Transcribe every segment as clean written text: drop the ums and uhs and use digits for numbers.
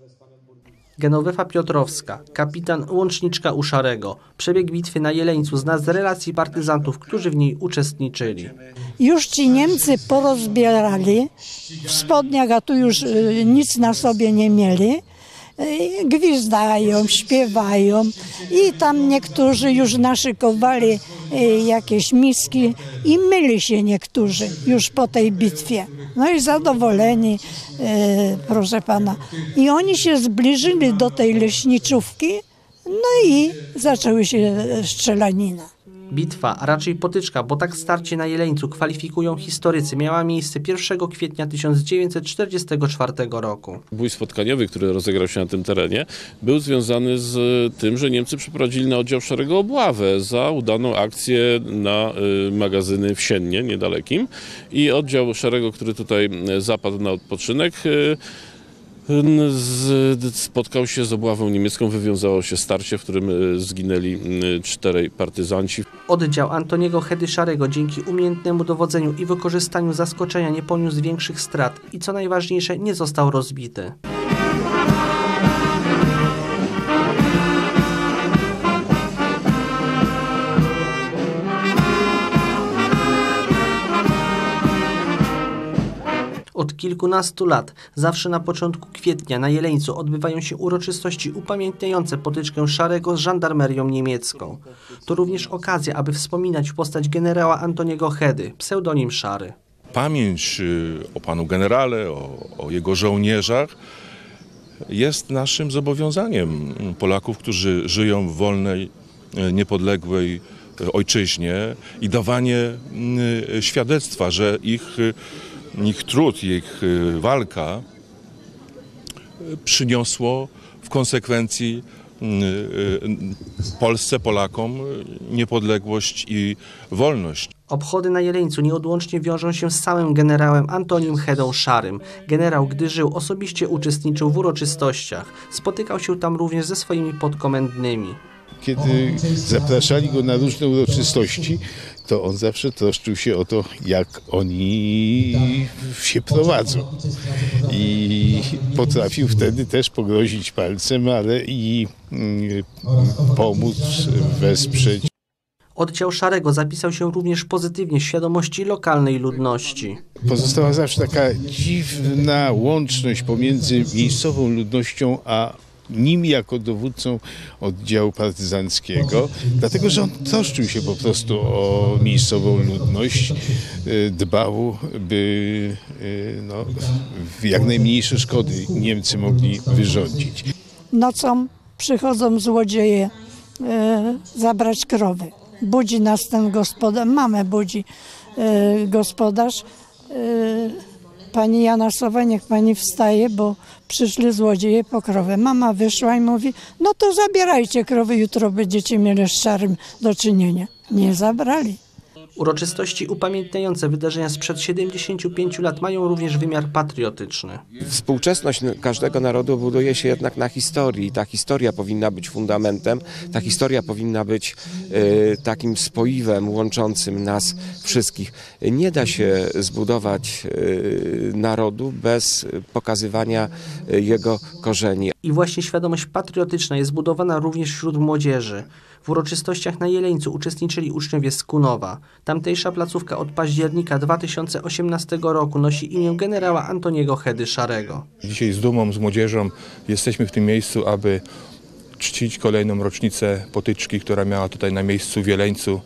Genowefa Piotrowska, kapitan łączniczka u Szarego. Przebieg bitwy na Jeleńcu zna z relacji partyzantów, którzy w niej uczestniczyli. Już ci Niemcy porozbierali, w spodniach, a tu już nic na sobie nie mieli. Gwizdają, śpiewają i tam niektórzy już naszykowali jakieś miski i myli się niektórzy już po tej bitwie. No i zadowoleni, proszę pana. I oni się zbliżyli do tej leśniczówki, no i zaczęły się strzelanina. Bitwa, a raczej potyczka, bo tak starcie na Jeleńcu kwalifikują historycy, miała miejsce 1 kwietnia 1944 roku. Bój spotkaniowy, który rozegrał się na tym terenie, był związany z tym, że Niemcy przeprowadzili na oddział Szarego obławę za udaną akcję na magazyny w Siennie, niedalekim. I oddział Szarego, który tutaj zapadł na odpoczynek, spotkał się z obławą niemiecką, wywiązało się starcie, w którym zginęli 4 partyzanci. Oddział Antoniego Hedy Szarego dzięki umiejętnemu dowodzeniu i wykorzystaniu zaskoczenia nie poniósł większych strat i co najważniejsze nie został rozbity. Od kilkunastu lat, zawsze na początku kwietnia na Jeleńcu odbywają się uroczystości upamiętniające potyczkę Szarego z żandarmerią niemiecką. To również okazja, aby wspominać postać generała Antoniego Hedy, pseudonim Szary. Pamięć o panu generale, o jego żołnierzach jest naszym zobowiązaniem Polaków, którzy żyją w wolnej, niepodległej ojczyźnie i dawanie świadectwa, że ich trud, ich walka przyniosło w konsekwencji Polsce, Polakom niepodległość i wolność. Obchody na Jeleńcu nieodłącznie wiążą się z samym generałem Antonim Hedą Szarym. Generał, gdy żył, osobiście uczestniczył w uroczystościach. Spotykał się tam również ze swoimi podkomendnymi. Kiedy zapraszali go na różne uroczystości, to on zawsze troszczył się o to, jak oni się prowadzą. I potrafił wtedy też pogrozić palcem, ale i pomóc, wesprzeć. Oddział Szarego zapisał się również pozytywnie w świadomości lokalnej ludności. Pozostała zawsze taka dziwna łączność pomiędzy miejscową ludnością a nim jako dowódcą oddziału partyzanckiego, dlatego że on troszczył się po prostu o miejscową ludność, dbał, by jak najmniejsze szkody Niemcy mogli wyrządzić. Nocą przychodzą złodzieje zabrać krowy. Budzi nas ten gospodarz, mamę budzi gospodarz. Pani Janasowa, niech pani wstaje, bo przyszli złodzieje po krowę. Mama wyszła i mówi, no to zabierajcie krowy, jutro będziecie mieli z Szarym do czynienia. Nie zabrali. Uroczystości upamiętniające wydarzenia sprzed 75 lat mają również wymiar patriotyczny. Współczesność każdego narodu buduje się jednak na historii. Ta historia powinna być fundamentem, ta historia powinna być takim spoiwem łączącym nas wszystkich. Nie da się zbudować narodu bez pokazywania jego korzeni. I właśnie świadomość patriotyczna jest budowana również wśród młodzieży. W uroczystościach na Jeleńcu uczestniczyli uczniowie z Kunowa. Tamtejsza placówka od października 2018 roku nosi imię generała Antoniego Hedy Szarego. Dzisiaj z dumą, z młodzieżą jesteśmy w tym miejscu, aby czcić kolejną rocznicę potyczki, która miała tutaj na miejscu w Jeleńcu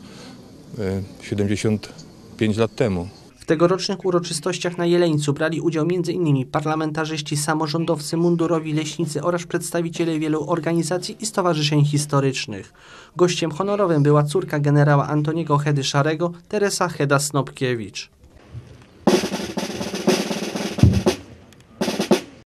75 lat temu. W tegorocznych uroczystościach na Jeleńcu brali udział m.in. parlamentarzyści, samorządowcy, mundurowi, leśnicy oraz przedstawiciele wielu organizacji i stowarzyszeń historycznych. Gościem honorowym była córka generała Antoniego Hedy Szarego, Teresa Heda-Snopkiewicz.